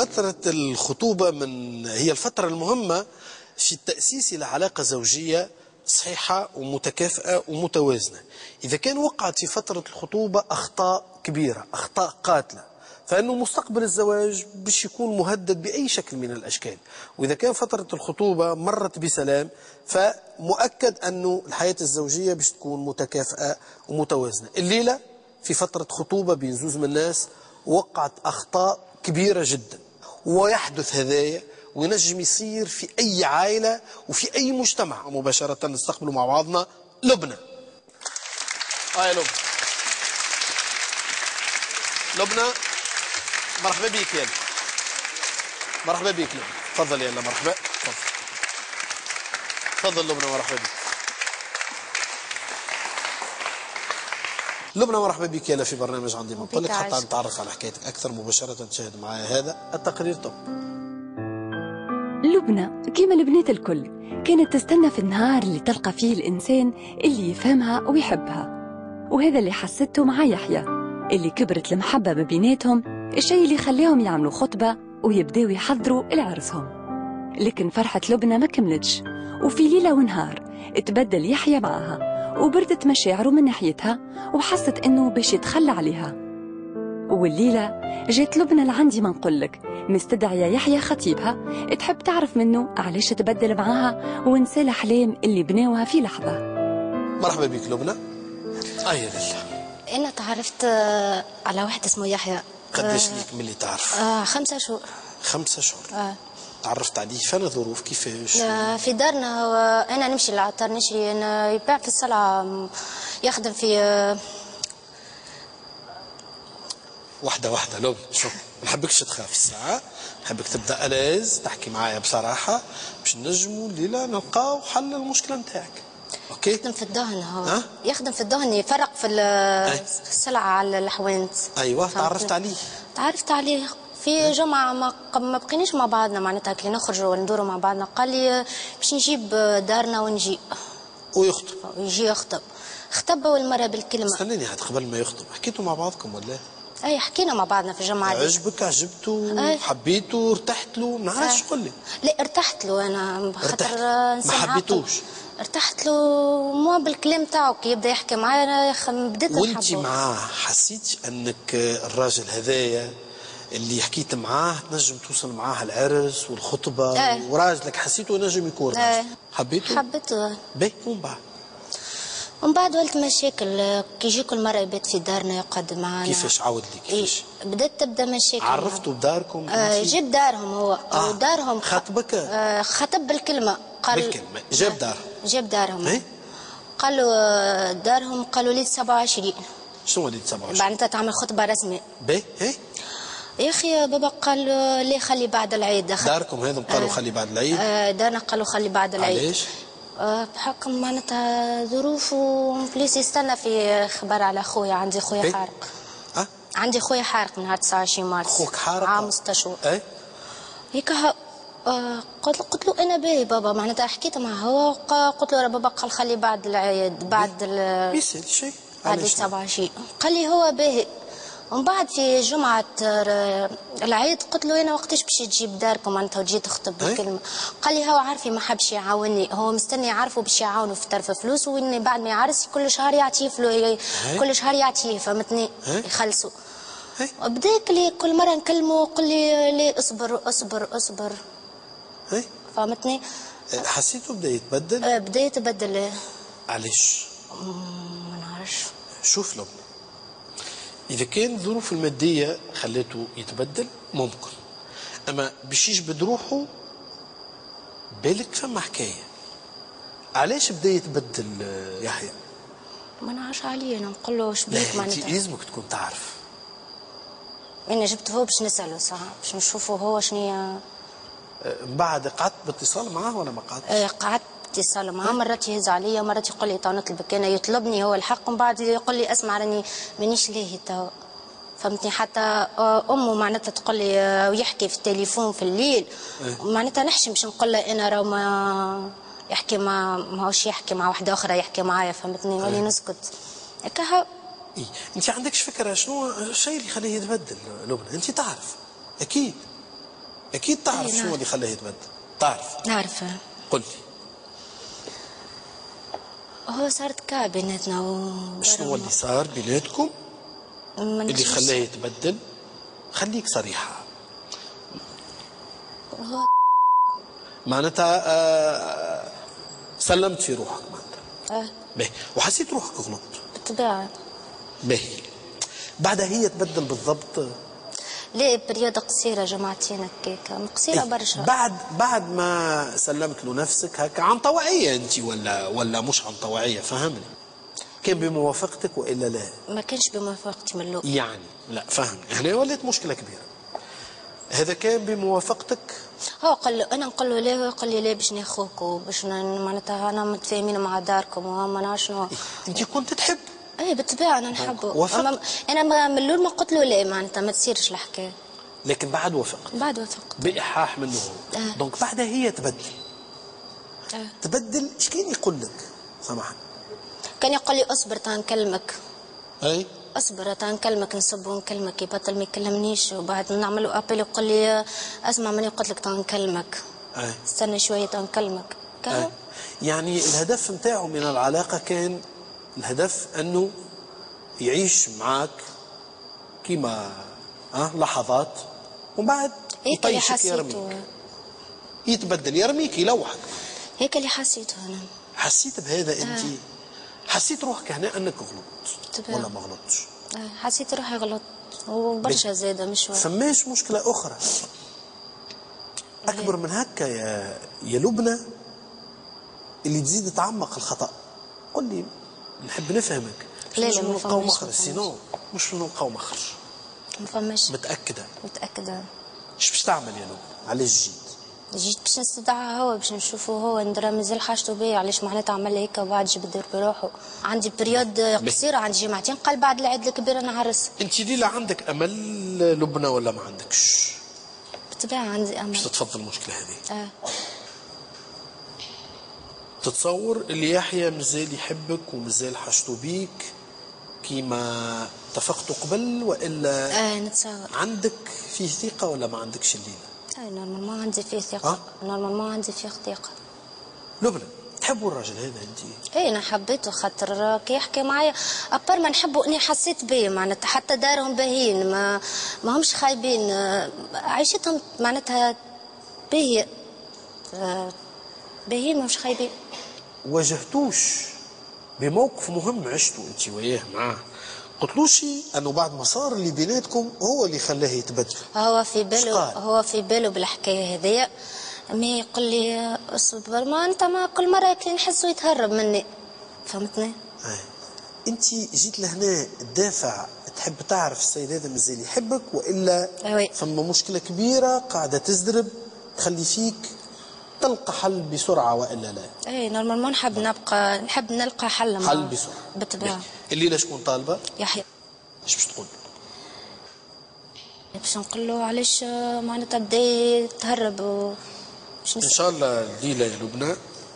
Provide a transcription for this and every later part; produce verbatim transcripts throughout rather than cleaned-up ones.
فترة الخطوبة من هي الفترة المهمة في التأسيس لعلاقة زوجية صحيحة ومتكافئة ومتوازنة. إذا كان وقعت في فترة الخطوبة أخطاء كبيرة، أخطاء قاتلة، فإنه مستقبل الزواج باش يكون مهدد بأي شكل من الأشكال. وإذا كان فترة الخطوبة مرت بسلام، فمؤكد أنه الحياة الزوجية باش تكون متكافئة ومتوازنة. الليلة في فترة خطوبة بين زوج من الناس وقعت أخطاء كبيرة جدا، ويحدث هذايا وينجم يصير في أي عائلة وفي أي مجتمع. مباشرة نستقبل مع بعضنا لبنى. هاي لبنى. لبنى مرحبا بك يلا. مرحبا بك لبنى. تفضل يلا مرحبا. تفضل. تفضل لبنى مرحبا بك. لبنى مرحبا بك يلا في برنامج عندي منطلق حتى نتعرف على حكايتك أكثر. مباشرة تشاهد معايا هذا التقرير. طب لبنى كيما البنات الكل كانت تستنى في النهار اللي تلقى فيه الإنسان اللي يفهمها ويحبها، وهذا اللي حسته مع يحيى اللي كبرت المحبة ما بيناتهم، الشيء اللي خلاهم يعملوا خطبة ويبداو يحضروا لعرسهم. لكن فرحة لبنى ما كملتش، وفي ليلة ونهار اتبدل يحيى معها وبردت مشاعره من ناحيتها وحست انه باش يتخلى عليها. والليلة جات لبنى لعندي ما نقولك مستدعية يحيى خطيبها تحب تعرف منه علاش تبدل معاها ونسى الأحلام اللي بناوها في لحظة. مرحبا بك لبنى. أي لله. أنا تعرفت على واحد اسمه يحيى. قداش ليك من اللي تعرف؟ آه خمسة شهور. خمسة شهور. آه. تعرفت عليه فين ظروف كيفاش؟ آه في دارنا. أنا نمشي للعطار نشري، أنا يبيع في السلعة، يخدم في آه واحدة واحدة لبنى. شوف ما نحبكش تخاف الساعة، نحبك تبدا ألاز تحكي معايا بصراحة باش نجموا الليلة نلقاو حل المشكلة نتاعك. اوكي. يخدم في الدهن هو. أه؟ يخدم في الدهن، يفرق في السلعة على الحوانت. ايوه. تعرفت عليه؟ تعرفت عليه في جمعة ما ما بقيناش مع بعضنا، معناتها كي نخرجوا وندوروا مع بعضنا قال لي باش نجيب دارنا ونجي ويخطب ويجي يخطب. خطب أول مرة بالكلمة. استناني عاد قبل ما يخطب حكيتوا مع بعضكم ولا؟ اي حكينا مع بعضنا في الجمعة دي. عجبك؟ عجبته؟ حبيته؟ ارتحت له؟ ما نعرفش قول لي. لا ارتحت له انا خاطر ما حبيتوش. ارتحت له مو بالكلام تاعو كي يبدا يحكي معايا انا بديت نحبه. وانت معاه حسيتش انك الراجل هذايا اللي حكيت معاه تنجم توصل معاه العرس والخطبه؟ اه. وراجلك حسيته نجم يكون راجل؟ اه. حبيته؟ حبيته. باهي. ومن بعد؟ ومن بعد ولت مشاكل كي يجي كل مره يبات في دارنا يقعد معانا. كيفاش عاود لي كيفاش؟ إيه بدات تبدا مشاكل. عرفتوا بداركم؟ آه جاب دارهم هو. آه. ودارهم خطبك؟ آه خطب بالكلمه. قال بالكلمه. جاب دارهم. جاب دارهم. ايه. قالوا دارهم قالوا لي سبعة وعشرين. شنو وليد سبعة وعشرين؟ معناتها تعمل خطبه رسمي. باهي. ايه. يا اخي بابا قال لي خلي بعد العيد. داركم هذم قالوا آه. خلي بعد العيد؟ آه دارنا قالوا خلي بعد العيد. علاش؟ آه بحكم معناتها ظروف وبليس يستنى في خبر على خويا. عندي خويا حارق. أه؟ عندي خويا حارق نهار تسعة وعشرين مارس. خوك حارق؟ عام ستة شهور. اي. هيك آه قلت قلت له انا باهي بابا، معناتها حكيت معه هو قلت له بابا قال خلي بعد العيد بعد ال يسأل شيء بعد سبعة وعشرين. قال لي هو باهي. ومن بعد في جمعة العيد قلت له أنا وقتاش باش تجيب داركم معناتها وتجي تخطب بالكلمة؟ قال لي هو عارفي ما حبش يعاوني، هو مستني يعرفوا باش يعاونوا في طرف فلوس، وإني بعد ما يعرس كل شهر يعطيه فلوس، كل شهر يعطيه فهمتني يخلصوا. بداك لي كل مرة نكلمه يقول لي لي اصبر اصبر اصبر. فهمتني؟ حسيته بدا يتبدل؟ بدا يتبدل. علاش؟ ما نعرفش. شوف لبنى، إذا كان الظروف المادية خلته يتبدل ممكن، أما باش يجبد روحه بالك فما حكاية. علاش بدا يتبدل يحيى؟ ما نعرفش عليه. أنا نقول له شبيك معناتها؟ أنت لازمك تكون تعرف. أنا جبت هو باش نسأله ساعة باش نشوفوا هو شنيا. من بعد قعدت باتصال معاه ولا ما قعدتش؟ قعدت اتصال معاه، مرات يهز عليا مرات يقول لي تو نطلبك انا، يطلبني هو الحق ومن بعد يقول لي اسمع راني مانيش لاهي تو. فهمتني؟ حتى امه معناتها تقول لي ويحكي في التليفون في الليل معناتها نحشم باش نقول له انا راه ما يحكي مع ماهوش يحكي مع واحده اخرى يحكي معايا. فهمتني؟ ولي نسكت هكا. إيه؟ انت عندكش فكره شنو الشيء اللي يخليه يتبدل لبنى؟ انت تعرف اكيد. اكيد تعرف إيه شو اللي خلاه يتبدل، تعرف؟ نعرفه. قل لي. هو صارت كعب بيناتنا و شنو اللي صار بيناتكم اللي خلاه يتبدل؟ خليك صريحة. هو معناتها آه سلمت في روحك معناتها. اه باهي، وحسيت روحك غلط. بالطبيعة. باهي، بعدها هي تبدل بالضبط؟ ليه بريود قصيرة جمعتين هكاك، قصيرة إيه؟ برشا. بعد بعد ما سلمت له نفسك هكا عن طوعية انت ولا ولا مش عن طوعية؟ فهمني. كان بموافقتك والا لا؟ ما كانش بموافقتي من الاول. يعني لا فهمني، هنا ولات مشكلة كبيرة. هذا كان بموافقتك؟ هو قال له انا نقول له ليه، هو قال لي ليه باش ناخوك وباش معناتها انا متفاهمين مع داركم وما نعرفش شنو. إيه؟ انت كنت تحب؟ ايه بالطبيعة انا نحبه. أما انا ما من الاول ما قلت له لا معناتها ما تصيرش الحكاية. لكن بعد وافقت؟ بعد وافقت بإلحاح منه هو. آه. دونك بعدها هي تبدل. آه. تبدل ايش كان يقول لك؟ سامحني. كان يقول لي اصبر تنكلمك. اي اصبر تنكلمك، نصب ونكلمك، يبطل ما يكلمنيش، وبعد نعملوا ابل يقول لي اسمع ماني قلت لك تنكلمك. اي استنى شويه تنكلمك. أي. يعني الهدف نتاعو من العلاقه كان الهدف انه يعيش معك كيما أه لحظات وبعد هيك اللي يطيشك يرميك. حسيته. يتبدل يرميك يلوحك. هيك اللي حسيته انا. حسيت بهذا انت؟ آه. حسيت روحك هنا انك غلطت طبعا. ولا ما غلطتش؟ آه. حسيت روحي غلط وبرشا زاده مش شويه. فماش مشكله اخرى اكبر من هكا يا يا لبنى اللي تزيد تعمق الخطا. قل لي نحب نفهمك. لا لا مش ما نلقاو فهمش. مخرج سينو مش نلقاو مخرج. ما فهمش. متاكده؟ متاكده. ايش باش تعمل يا لبنى؟ علاش جيت؟ جيت باش نستدعى هو، باش نشوفه هو، ندرى مازال حاجته بيا، علاش معناتها عمل هيك وبعد جاب الدور بروحه. عندي بريود قصيره، عندي جمعتين، قال بعد العيد الكبير نعرس. انت ليلى عندك امل لبنى ولا ما عندكش؟ بالطبيعه عندي امل باش تتفضل المشكله هذه. اه تتصور اللي يحيى مازال يحبك ومازال حاجته بيك كيما اتفقتوا قبل والا؟ اه نتصور. عندك فيه ثقه ولا ما عندكش الليله؟ اي نورمال ما عندي فيه ثقه. أه؟ نورمال ما عندي فيه ثقه. لبنى تحبوا الراجل هذا انت؟ اي انا حبيته خاطر كي يحكي معايا ابار ما نحبه اني حسيت بيه معناتها، حتى دارهم باهيين ما ما همش خايبين، عيشتهم معناتها باهيه باهيين مش خايبين. واجهتوش بموقف مهم عشتوا انت وياه معاه؟ قلتلوش انه بعد ما صار اللي بيناتكم هو اللي خلاه يتبدل؟ هو في باله هو في باله بالحكايه هذيا، مي يقول لي اصبر، ما انت ما كل مره كي نحسه يتهرب مني، فهمتني؟ اه انت جيت لهنا تدافع، تحب تعرف السيد هذا مازال يحبك والا أوي. ثم مشكله كبيره قاعده تزدرب تخلي فيك تلقى حل بسرعه والا لا؟ اي نورمال ما نحب نبقى، نحب نلقى حل حل بسرعه بالطبيعه. الليله شكون طالبه؟ يحيى. ايش باش تقول؟ باش نقول له علاش معناتها بدا يتهرب و ان شاء الله الليله يا لبنى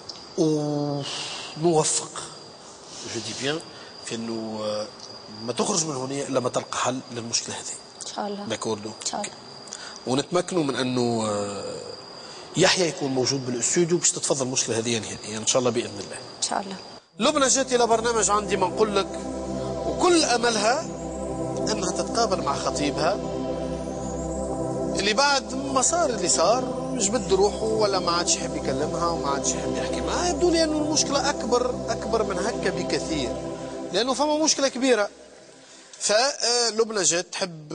ونوفق جو دي بيان في انه ما تخرج من هنا الا ما تلقى حل للمشكله هذه ان شاء الله. داكوردو ان شاء الله. ونتمكنوا من انه يحيى يكون موجود بالاستوديو باش تتفضل المشكله هذه نهائيا ان شاء الله باذن الله. ان شاء الله. لبنى جات الى برنامج عندي ما نقول لك، وكل املها انها تتقابل مع خطيبها اللي بعد ما صار اللي صار جبد روحه ولا ما عادش يحب يكلمها وما عادش يحب يحكي معها. يبدو لي انه المشكله اكبر اكبر من هكا بكثير، لانه فما مشكله كبيره. فلبنى جات تحب،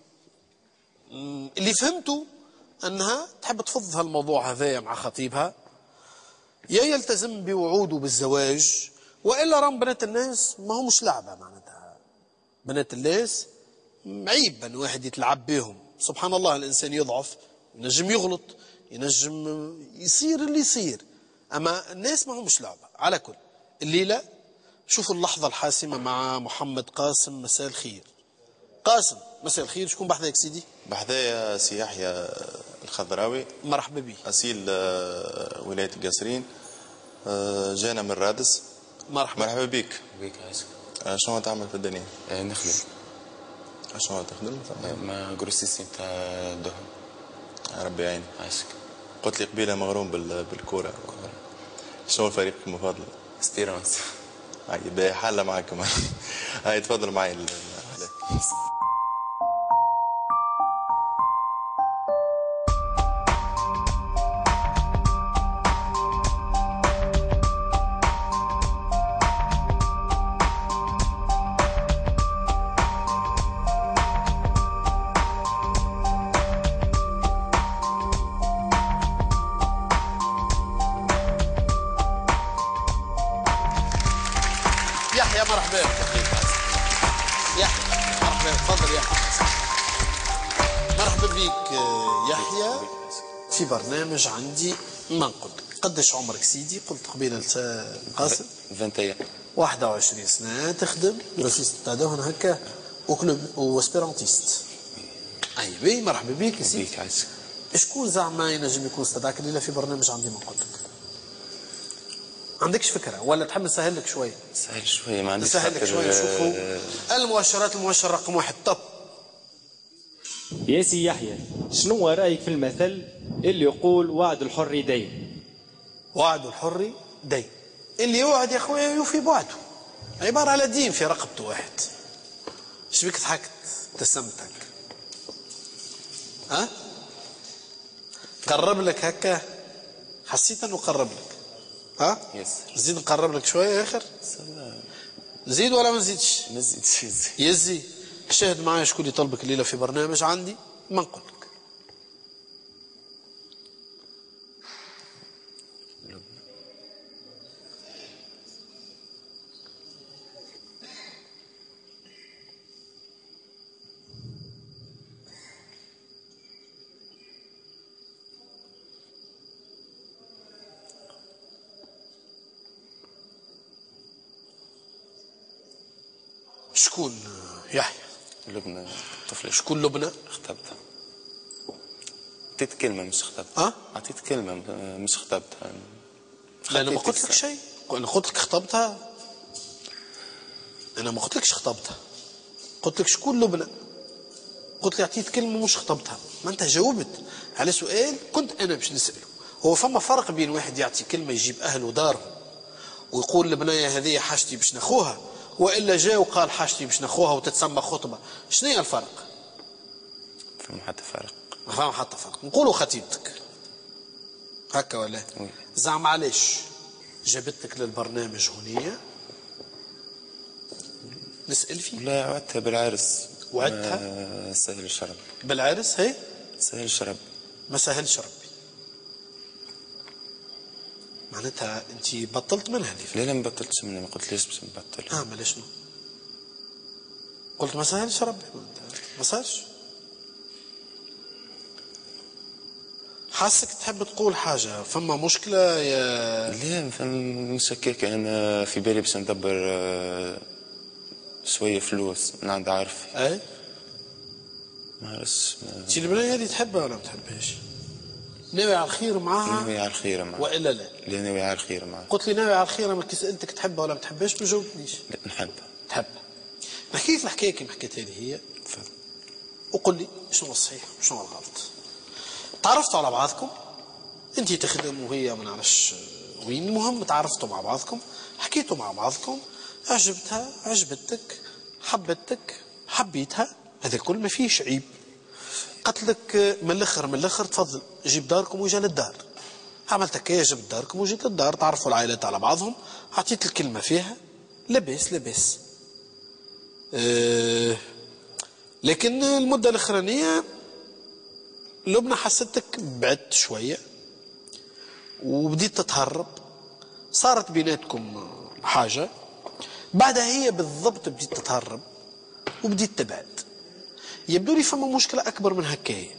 اللي فهمته انها تحب تفض هالموضوع هذايا مع خطيبها، يا يلتزم بوعوده بالزواج والا راهم بنات الناس ما همش لعبه. معناتها بنات الناس عيب ان واحد يتلعب بهم. سبحان الله الانسان يضعف، ينجم يغلط، ينجم يصير اللي يصير، اما الناس ما همش لعبه. على كل الليله شوفوا اللحظه الحاسمه مع محمد قاسم. مساء الخير قاسم. مساء الخير. شكون بحذاك سيدي؟ بحذايا سي يحيى الخضراوي. مرحبا بك. اصيل ولايه القصرين، جانا من رادس. مرحبا. مرحبا بك. بك عايزك. شنو تعمل في الدنيا؟ آه نخدم. شنو تخدم؟ مع جروسيسي تاع الدهن. ربي يعينك. عايشك. قلت لي قبيله مغروم بالكوره. شنو فريقك المفضل؟ اسبيرونس. هاي باهي حالة معكم. هاي تفضلوا معي. يحيى مرحبا. يحيى مرحبا، تفضل يحيى. مرحبا بك يحيى في برنامج عندي ما نقول. قداش عمرك سيدي؟ قلت قبيله قاسم. واحد وعشرين. واحد وعشرين سنه تخدم رئيس تاع دهن هكا وكلوب واسبيرانتيست. اي بي مرحبا بك يا سيدي. بيك عايشك. شكون زعما ينجم يكون استدعاك الليله في برنامج عندي ما نقول لك؟ عندكش فكره ولا تحب نسهل لك شويه؟ سهل شويه ما عنديش. نسهل لك شويه. شوفوا المؤشرات. المؤشر رقم واحد طب. يا سي يحيى، شنو رايك في المثل اللي يقول وعد الحر دين؟ وعد الحر دين. اللي يوعد يا خويا يوفي بوعده. عباره على دين في رقبته واحد. ايش بك ضحكت؟ ابتسمتك. ها؟ قرب لك هكا؟ حسيت انه قرب لك. ها؟ يسر. زيد نقرب لك شويه يا اخر. زيد ولا ما نزيدش؟ نزيد يزيد. يزي. شاهد معايا شكون اللي طلبك الليله في برنامج عندي ما نقول لك. شكون يحيى؟ لبنى طفل. شكون لبنى؟ خطبتها. عطيت كلمة مش خطبتها. أه؟ عطيت كلمة مش خطبتها. لا أنا ما قلت لك شيء. أنا قلت لك خطبتها. أنا ما قلت لكش خطبتها. قلت لك شكون لبنى؟ قلت لي عطيت كلمة مش خطبتها. ما أنت جاوبت على سؤال كنت أنا باش نسأله. هو فما فرق بين واحد يعطي كلمة يجيب أهله وداره ويقول البناية هذه حاجتي باش ناخوها، والا جاء وقال حاجتي باش ناخوها وتتسمى خطبه. شنو هي الفرق؟ فما حتى فرق. ما فما حتى فرق. نقولوا خطيبتك هكا ولا زعما علاش جابتك للبرنامج هنية نسأل فيه؟ لا وعدتها بالعرس. وعدتها؟ سهل الشرب. بالعرس هي؟ سهل الشرب. ما سهلش ربي. معناتها انت بطلت منها دي؟ لا لا ما بطلتش منها. ما قلت ليش باش نبطل. اه مالا شنو؟ قلت ما سهلش ربي. ما سهلش. حاسك تحب تقول حاجه. فما مشكله يا لا فما مشكك. انا في بالي باش ندبر شويه فلوس من عند عارفي. اي ما عرفتش. انت البنيه هذه تحبها ولا ما تحبهاش؟ ناوي على الخير معاها؟ ناوي على الخير معاها والا لا؟ لا ناوي على الخير معاها. قلت لي ناوي على الخير. اما كي سالتك تحبها ولا ما تحبهاش ما جاوبتنيش. لا نحبها. تحبها. نحكي لك الحكايه كيما حكيت هذه هي. تفضل. وقل لي شنو الصحيح وشنو الغلط. تعرفتوا على بعضكم، انت تخدم وهي ما نعرفش وين، المهم تعرفتوا مع بعضكم، حكيتوا مع بعضكم، عجبتها عجبتك، حبتك حبيتها، هذا كل ما فيش عيب. قالت لك من الاخر من الاخر تفضل جيب داركم وجا للدار. عملت هكايا جبت داركم وجيت للدار، تعرفوا العائلات على بعضهم، عطيت الكلمه فيها لباس لباس. أه لكن المده الاخرانيه لبنى حستك بعدت شويه وبديت تتهرب، صارت بيناتكم حاجه، بعدها هي بالضبط بديت تتهرب وبديت تبعد. يبدو لي فما مشكله اكبر من هكايا.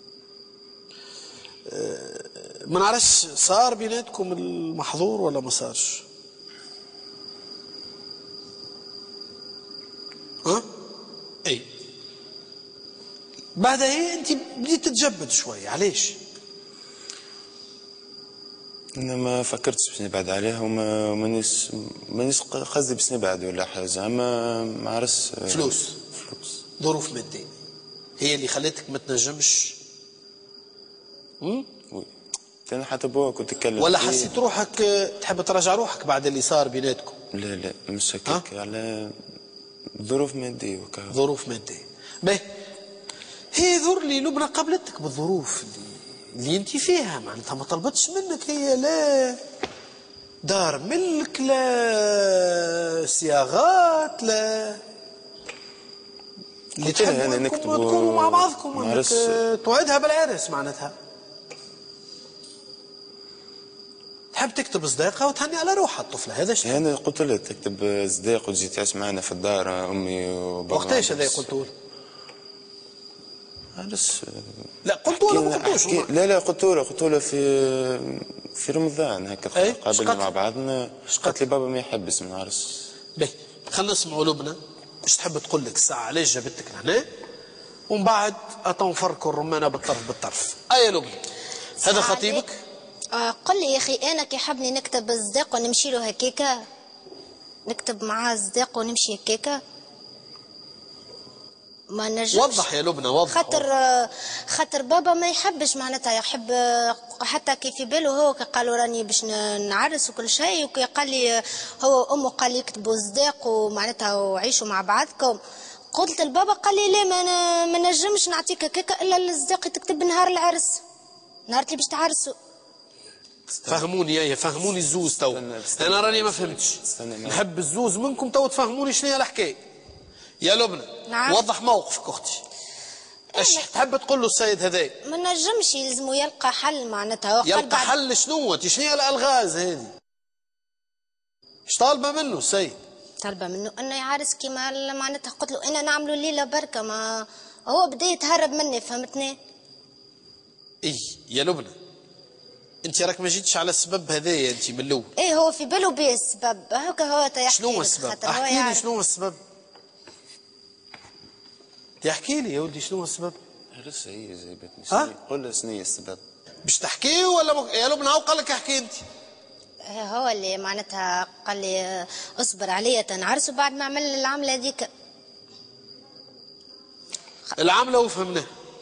أه ما نعرفش صار بيناتكم المحظور ولا ما صارش؟ ها؟ اي بعدها هي انت بديت تتجبد شويه. علاش؟ انا ما فكرتش باش نبعد عليها وما مانيش مانيش قصدي باش نبعد ولا حاجه. اما ما عرفتش. فلوس فلوس ظروف ماديه هي اللي خلتك ما تنجمش وي كان حتى بوك وتتكلم ولا حسيت روحك تحب تراجع روحك بعد اللي صار بيناتكم؟ لا لا مش هكاك، على ظروف ماديه وكذا. ظروف ماديه. باهي هي ذر لي لبنى قابلتك بالظروف اللي, اللي انت فيها، معناتها ما طلبتش منك هي لا دار ملك لا صياغات لا اللي تحب انكم تكونوا مع بعضكم، انك توعدها بالعرس معناتها تحب تكتب صداقها وتهني على روحها الطفله. هذا شيء انا قلت لها تكتب صداق وتجي تعيش معنا في الدار امي وبابا. وقتاش هذا قلت له؟ عرس لا قلت له ما قلتوش؟ لا لا قلت له قلت له في في رمضان هكا قابلنا مع بعضنا، قالت لي بابا ما يحبس من عرس. باهي خلينا نسمعوا لبنى باش تحب تقول لك الساعه علاش جابتك لهنا، ومن بعد اتو نفركوا الرمانه بالطرف بالطرف. اي لبنى هذا خطيبك؟ آه قل لي يا اخي انا كي حبني نكتب صداق ونمشي له هكاكا، نكتب معاه صداق ونمشي هكاكا ما نجمش. وضح يا لبنى وضح. خاطر وضح. خاطر بابا ما يحبش معناتها يحب حتى كي في باله هو قالوا راني باش نعرس وكل شيء، وكي قال لي هو امه قال لي يكتبوا صداق ومعناتها وعيشوا مع بعضكم، قلت لبابا قال لي لا ما ما نجمش نعطيك هكاكا الا الصداق تكتب نهار العرس، نهار اللي باش تعرسوا. فهموني يا فهموني الزوز تو. انا راني ما فهمتش، نحب الزوز منكم تو تفهموني شنو هي الحكايه. يا لبنى نعم. وضح موقفك اختي. ايش تحب تقول له السيد هذا؟ ما نجمش يلزمو يلقى حل معناتها. يلقى حل شنو؟ انت شنو هي الالغاز هذه؟ ايش طالبه منه السيد؟ طالبه منه انه يعرس كيما معناتها قلت له انا نعملوا ليله بركه، ما هو بدا يتهرب مني فهمتني؟ اي يا لبنى انت راك ما جيتش على السبب هذايا انت من الاول. ايه هو في باله بيه السبب هكا هو تيحكي. شنو هو السبب؟ احكي لي شنو هو السبب؟ تحكي لي يا ولدي شنو هو السبب؟ عرس هي جايبتني. قول له شنو هي السبب؟ باش تحكي ولا مك... يا لبنى هو قال لك احكي انت. هو اللي معناتها قال لي اصبر عليا تنعرس وبعد ما عمل العمله هذيك. العمله وفهمناها.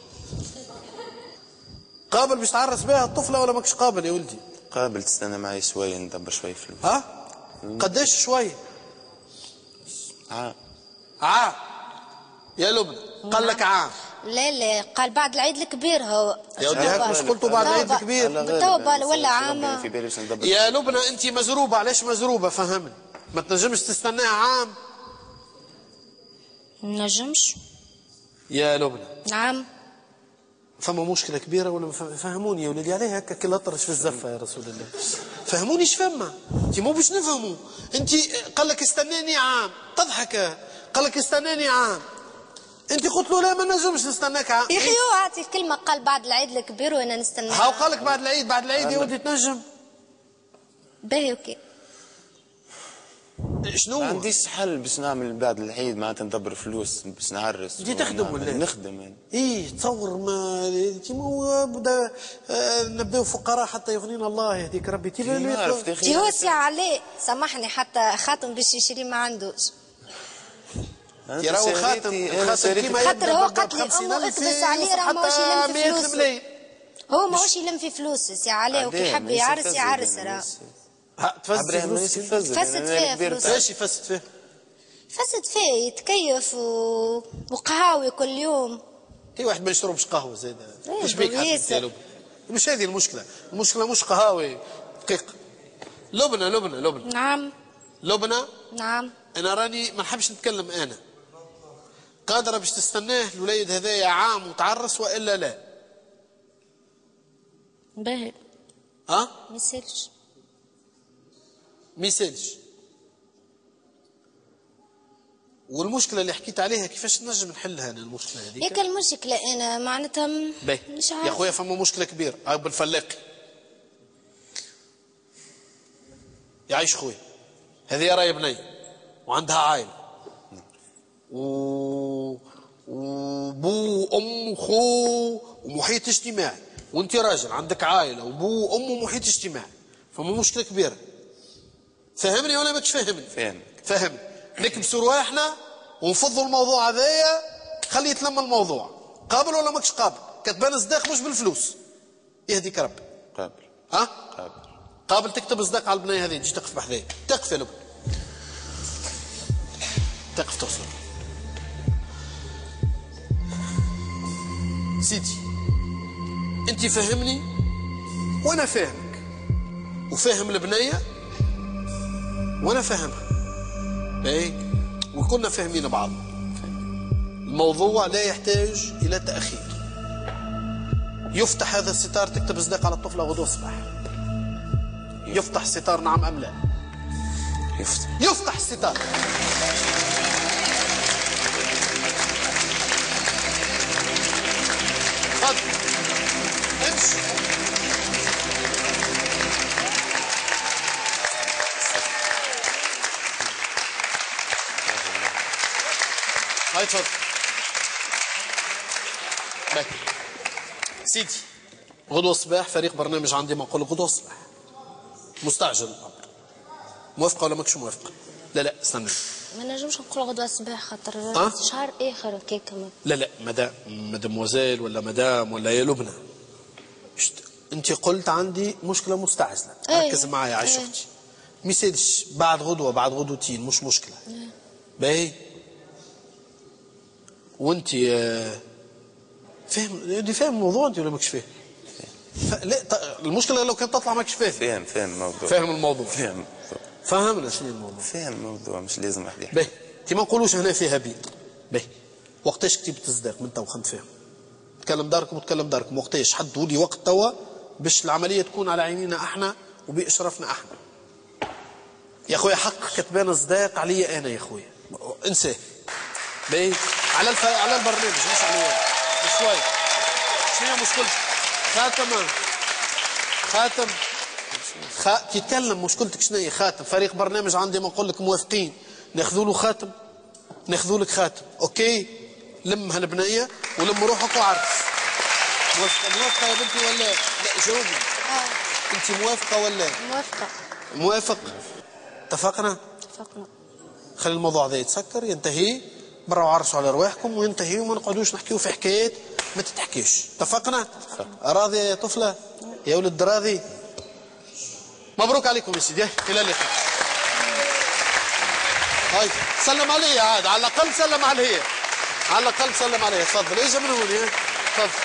قابل باش تعرس بها الطفله ولا ماكش قابل يا ولدي؟ قابل تستنى معي شويه ندبر شويه فلوس. ها؟ قداش شويه؟ عام. عام يا لبنى قال لك عام. لا لا قال بعد العيد الكبير هو. يا ودي مش قلتوا بعد العيد الكبير؟ تو ولا عام. يا لبنى انت مزروبه، علاش مزروبه؟ فهمني. ما تنجمش تستناها عام؟ ما نجمش. يا لبنى نعم. فما مشكله كبيره ولا فهموني يا ولدي؟ عليه هكا كل اطرش في الزفه يا رسول الله. فهموني ايش فما؟ انت مو باش نفهموا. انت قال لك استناني عام تضحك، قال لك استناني عام، انت قلت له لا ما نجمش نستناك عام. يا اخي هو عاطي في كلمه قال بعد العيد الكبير وانا نستنى. هاو قال لك بعد العيد. بعد العيد يا ولدي تنجم. باهي اوكي. شنو؟ ما عنديش حل باش نعمل بعد العيد معناتها ندبر فلوس باش نعرس. انت تخدم ولا؟ نخدم يعني. ايه تصور ما انت مو بدا آه نبداو فقراء حتى يغنينا الله يهديك ربي. تي تي هو سي عليه سامحني حتى خاتم باش يشري ما عندوش. يا راهو خاتم خاتم كيما خاطر هو قتل امه اكبس عليه راه ماهوش يلم في فلوس. هو ماهوش يلم في فلوس سي عليه وكي يحب يعرس يعرس راه. تفسد فلوس. فسد فيه فلوس. ايش يفسد فيه؟ فسد فيه يتكيف و... وقهاوي كل يوم. اي واحد ما يشربش قهوه زيد. ايش بيك حتى مش هذه المشكله، المشكله مش قهاوي دقيق. لبنى لبنى لبنى نعم. لبنى نعم. انا راني ما نحبش نتكلم. انا قادره باش تستناه الوليد هذايا عام وتعرس والا لا؟ باهي. ها؟ ما يسالش. ما يسالش. والمشكله اللي حكيت عليها كيفاش نجم نحلها انا المشكله هذيك؟ ياك المشكله انا معناتها مش عارف يا خويا. فما مشكله كبيره هاي بالفلاقي. يعيش خويا هذه راهي بنيه وعندها عائله و وبو وام وخو ومحيط اجتماعي، وانت راجل عندك عائله وبو وام ومحيط اجتماعي، فما مشكله كبيره. فهمني ولا ماكش فاهمني؟ فاهمك. فهمني. نكبسوا رواحنا ونفضوا الموضوع هذايا، خليه يتلم الموضوع. قابل ولا ماكش قابل؟ كتبان صداق مش بالفلوس. يهديك ربي. قابل. ها؟ قابل. قابل تكتب صداق على البنيه هذه، تجي تقف بحذايا، تقف يا لبنى. تقف توصل. سيدي انت فهمني وانا فاهمك، وفاهم البنيه وانا فاهمها. باهي؟ وكنا فاهمين بعض. الموضوع لا يحتاج الى تاخير. يفتح هذا الستار، تكتب صداق على الطفله غدوه الصباح. يفتح الستار نعم ام لا؟ يفتح. يفتح الستار. تفضل امشي. هاي تفضل. باهي سيدي، غدوة الصباح فريق برنامج عندي ما نقول غدوة الصباح. مستعجل الامر. موافقة ولا ماكش موافقة؟ لا لا استنى. ما نجمش نقول غدوة الصباح خاطر أه؟ شهر اخر كي كمان. لا لا مدام مدموزيل ولا مدام ولا يا لبنى. انت قلت عندي مشكلة مستعجلة. أيه. ركز معايا عايش اختي. ما يصيرش بعد غدوة بعد غدوتين مش مشكلة. أيه. باهي؟ وانت فاهم دي فاهم الموضوع انت ولا ماكش فاهم؟ لا المشكله لو كانت تطلع ماكش فاهم. فاهم فاهم الموضوع. فاهم الموضوع. فاهم. فهمنا شنو الموضوع. فاهم الموضوع مش لازم واحد يحكي. باهي انت ما نقولوش هنا فيها بيض. باهي وقتاش كتبت الصداق من تو خمت فيهم؟ تكلم داركم وتكلم داركم. وقتاش حدوا لي وقت توا باش العمليه تكون على عينينا احنا وباشرافنا احنا. يا خويا حق كتبان الصداق عليا انا يا خويا. انساه. باهي على الف... على البرنامج مش عليا. شوي شنو هي مشكلتك؟ خاتم خاتم خ... تتكلم مشكلتك شنو هي؟ خاتم فريق برنامج عندي ما نقول لك موافقين ناخذوا له خاتم، ناخذوا لك خاتم. اوكي لم هالبنيه ولم روحك وعرف. موافقه موافقه يا بنتي ولا لا؟ جاوبني. اه انت موافقه ولا؟ موافقة. موافق. اتفقنا؟ اتفقنا. خلي الموضوع هذا يتسكر ينتهي برا وعرسوا على رواحكم وينتهي وما نقعدوش نحكيو في حكايات ما تتحكيش. اتفقنا؟ راضية يا طفلة؟ يا ولد راضي؟ مبروك عليكم يا سيدي. الى اللقاء. هاي سلم علي عاد على الاقل سلم علي. على الاقل سلم علي. تفضل اجا من هون. تفضل.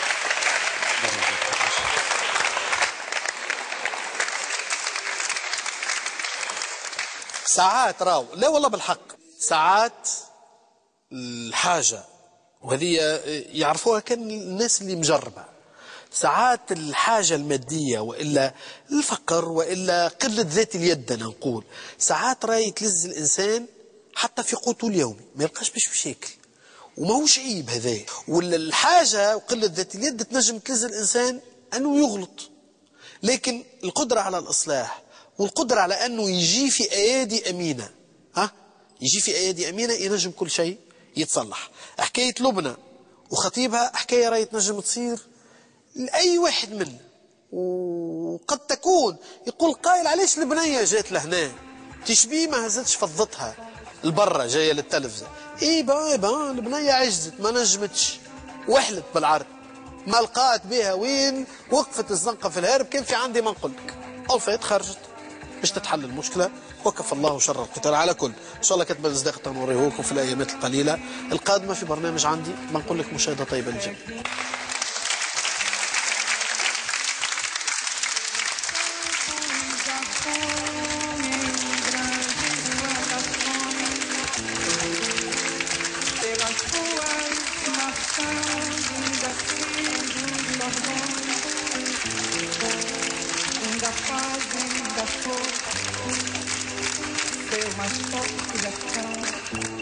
ساعات راو لا والله بالحق ساعات الحاجة وهذه يعرفوها كان الناس اللي مجربة. ساعات الحاجة المادية وإلا الفقر وإلا قلة ذات اليد أنا نقول ساعات راهي تلز الإنسان حتى في قوته اليومي ما يلقاش باش بشكل وما هوش عيب هذا. ولا الحاجة وقلة ذات اليد تنجم تلز الإنسان أنه يغلط، لكن القدرة على الإصلاح والقدرة على أنه يجي في أيادي أمينة ها يجي في أيادي أمينة ينجم كل شيء يتصلح. حكاية لبنى وخطيبها حكاية راهي تنجم تصير لأي واحد منا، وقد تكون يقول قائل علاش البنية جات لهنا تشبيه ما هزتش فضتها البرة جاية للتلفزة. اي با با البنية عجزت ما نجمتش وحلت بالعرض ما لقات بها وين وقفت الزنقة في الهارب. كان في عندي ما نقولك ألفات خرجت باش تتحل المشكلة وكف الله شر القتال. على كل إن شاء الله كتب الأصداق تنوريهوكم في الأيامات القليلة القادمة في برنامج عندي. بنقول لك مشاهدة طيبة للجميع. Seu mais forte que já